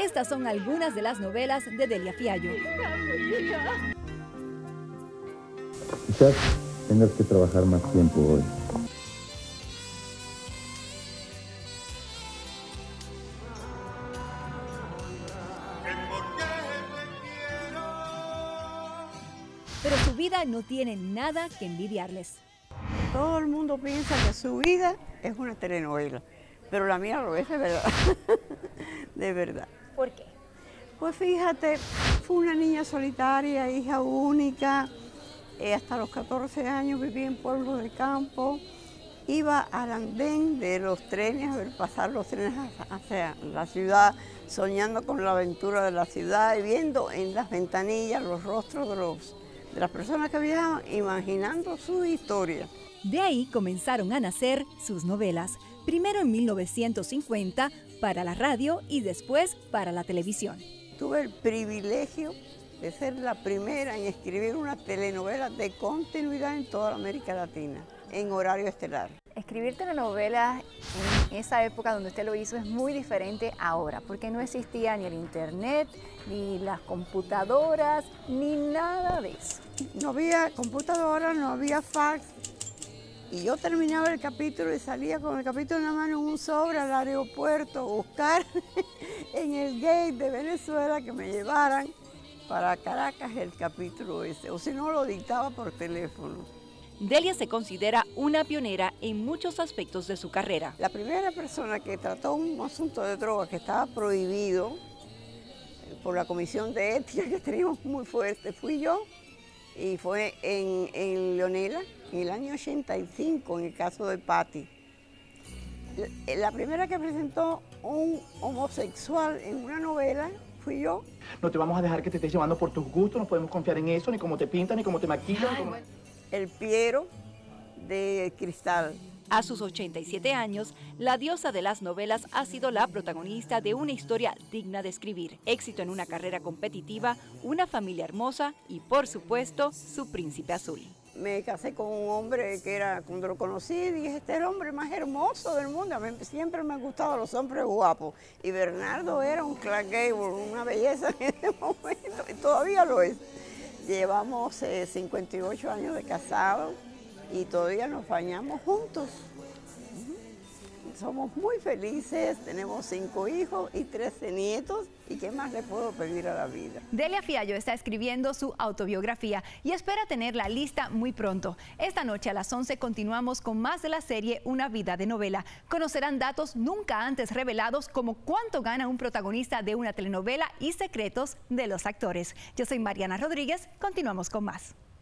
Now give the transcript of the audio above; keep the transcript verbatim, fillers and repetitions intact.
Estas son algunas de las novelas de Delia Fiallo. Quizás tengas que trabajar más tiempo hoy. Pero su vida no tiene nada que envidiarles. Todo el mundo piensa que su vida es una telenovela, pero la mía lo es de verdad, de verdad. ¿Por qué? Pues fíjate, fue una niña solitaria, hija única, eh, hasta los catorce años viví en pueblos de campo, iba al andén de los trenes, a ver pasar los trenes hacia la ciudad, soñando con la aventura de la ciudad y viendo en las ventanillas los rostros de los de las personas que viajaban, imaginando su historia. De ahí comenzaron a nacer sus novelas, primero en mil novecientos cincuenta para la radio y después para la televisión. Tuve el privilegio de ser la primera en escribir una telenovela de continuidad en toda América Latina, en horario estelar. Escribir telenovelas en esa época donde usted lo hizo es muy diferente ahora, porque no existía ni el internet, ni las computadoras, ni nada de eso. No había computadora, no había fax, y yo terminaba el capítulo y salía con el capítulo en la mano en un sobre al aeropuerto a buscar en el gate de Venezuela que me llevaran para Caracas el capítulo ese, o si no lo dictaba por teléfono. Delia se considera una pionera en muchos aspectos de su carrera. La primera persona que trató un asunto de droga que estaba prohibido por la comisión de ética que teníamos muy fuerte fui yo, y fue en, en Leonela, en el año ochenta y cinco, en el caso de Patti. La, la primera que presentó un homosexual en una novela fui yo. No te vamos a dejar que te estés llevando por tus gustos, no podemos confiar en eso, ni cómo te pintan, ni cómo te maquillan. Ay, como... El Piero de Cristal. A sus ochenta y siete años, la diosa de las novelas ha sido la protagonista de una historia digna de escribir, éxito en una carrera competitiva, una familia hermosa y, por supuesto, su príncipe azul. Me casé con un hombre que era, cuando lo conocí, dije, este es el hombre más hermoso del mundo. A mí siempre me han gustado los hombres guapos. Y Bernardo era un Clark Gable, una belleza en ese momento, y todavía lo es. Llevamos eh, cincuenta y ocho años de casados y todavía nos bañamos juntos. Somos muy felices, tenemos cinco hijos y trece nietos, y ¿qué más le puedo pedir a la vida? Delia Fiallo está escribiendo su autobiografía y espera tenerla lista muy pronto. Esta noche a las once continuamos con más de la serie Una vida de novela. Conocerán datos nunca antes revelados como cuánto gana un protagonista de una telenovela y secretos de los actores. Yo soy Mariana Rodríguez, continuamos con más.